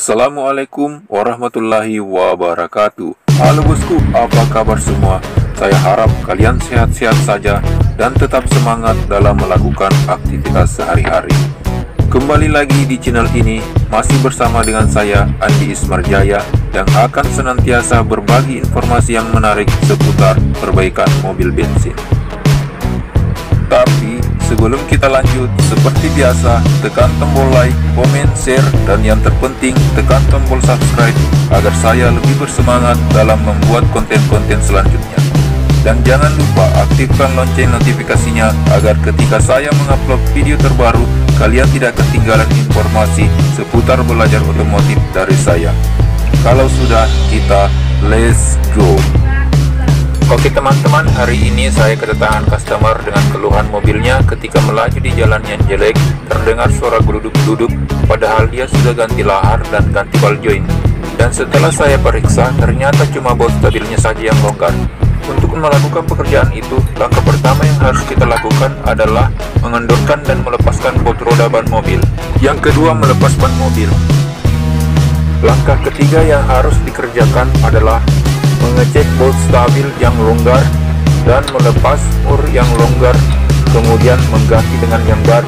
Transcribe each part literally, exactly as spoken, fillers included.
Assalamualaikum warahmatullahi wabarakatuh. Halo bosku, apa kabar semua? Saya harap kalian sehat-sehat saja dan tetap semangat dalam melakukan aktivitas sehari-hari. Kembali lagi di channel ini, masih bersama dengan saya Andi Ismarjaya, yang akan senantiasa berbagi informasi yang menarik seputar perbaikan mobil bensin. Tapi sebelum kita lanjut, seperti biasa, tekan tombol like, komen, share, dan yang terpenting tekan tombol subscribe agar saya lebih bersemangat dalam membuat konten-konten selanjutnya. Dan jangan lupa aktifkan lonceng notifikasinya agar ketika saya mengupload video terbaru, kalian tidak ketinggalan informasi seputar belajar otomotif dari saya. Kalau sudah, kita let's go. Oke teman-teman, hari ini saya kedatangan customer dengan keluhan mobilnya ketika melaju di jalan yang jelek, terdengar suara geluduk-geluduk, padahal dia sudah ganti lahar dan ganti ball joint. Dan setelah saya periksa, ternyata cuma baut stabilnya saja yang longgar. Untuk melakukan pekerjaan itu, langkah pertama yang harus kita lakukan adalah mengendorkan dan melepaskan baut roda ban mobil. Yang kedua, melepas ban mobil. Langkah ketiga yang harus dikerjakan adalah mengecek baut stabil yang longgar dan melepas mur yang longgar, kemudian mengganti dengan yang baru.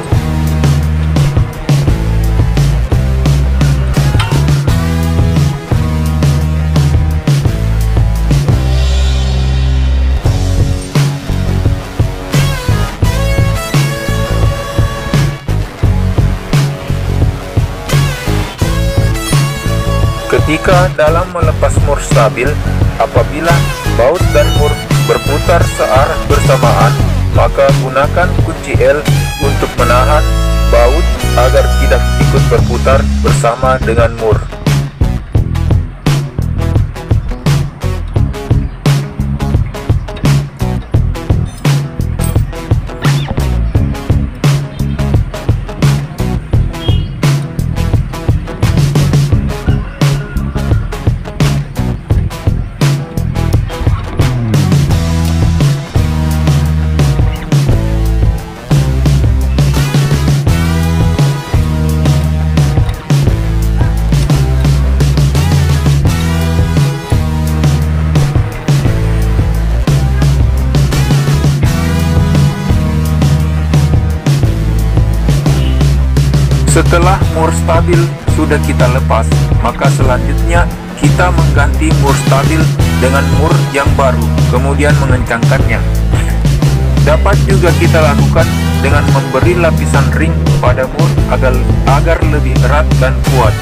Ketika dalam melepas mur stabil, apabila baut dan mur berputar searah bersamaan, maka gunakan kunci L untuk menahan baut agar tidak ikut berputar bersama dengan mur. Setelah mur stabil sudah kita lepas, maka selanjutnya kita mengganti mur stabil dengan mur yang baru, kemudian mengencangkannya. Dapat juga kita lakukan dengan memberi lapisan ring pada mur agar, agar lebih erat dan kuat.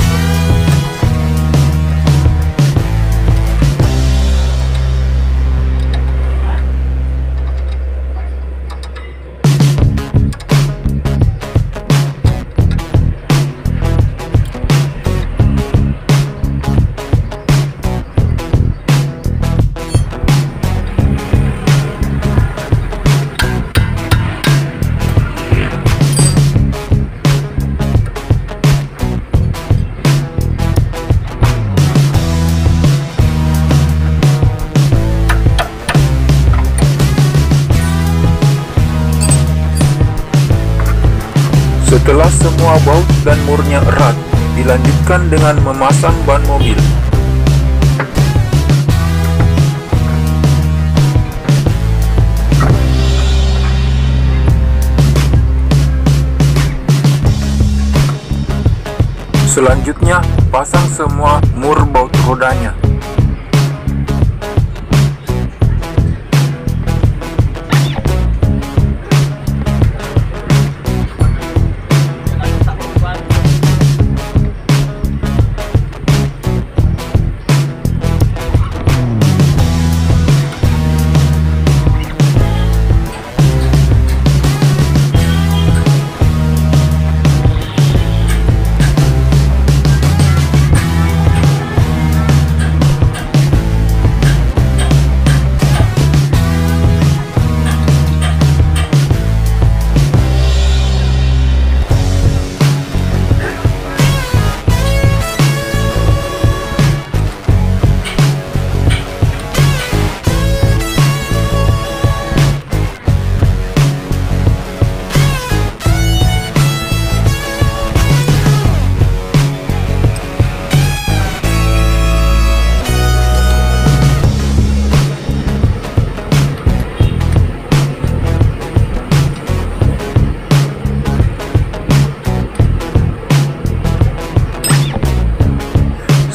Setelah semua baut dan murnya erat, dilanjutkan dengan memasang ban mobil. Selanjutnya, pasang semua mur baut rodanya.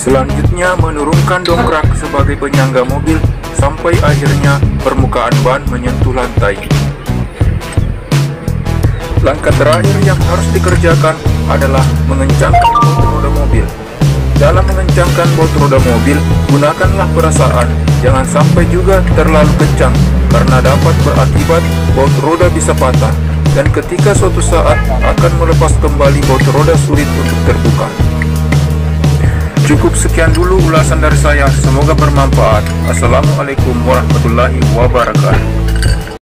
Selanjutnya menurunkan dongkrak sebagai penyangga mobil sampai akhirnya permukaan ban menyentuh lantai. Langkah terakhir yang harus dikerjakan adalah mengencangkan baut roda mobil. Dalam mengencangkan baut roda mobil, gunakanlah perasaan, jangan sampai juga terlalu kencang karena dapat berakibat baut roda bisa patah dan ketika suatu saat akan melepas kembali baut roda sulit untuk terbuka. Cukup sekian dulu ulasan dari saya, semoga bermanfaat. Assalamualaikum warahmatullahi wabarakatuh.